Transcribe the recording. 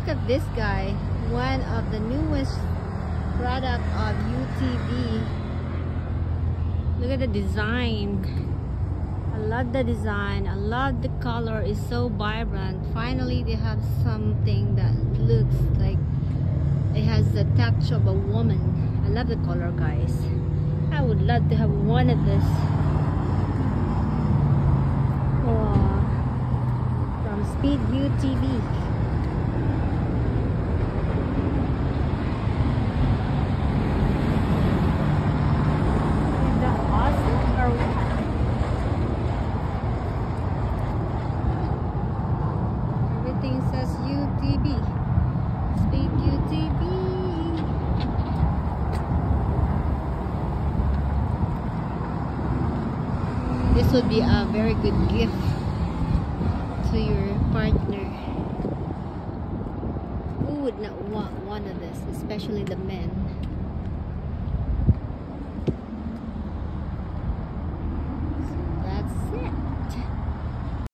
look at this guy, one of the newest product of UTV. Look at the design. I love the design. I love the color. It's so vibrant. Finally, they have something that looks like it has the touch of a woman. I love the color, guys. I would love to have one of this. Wow. From Speed UTV. Is that awesome or what? Everything says UTV. Speed UTV. This would be a very good gift to your partner. Who would not want one of this, especially the men?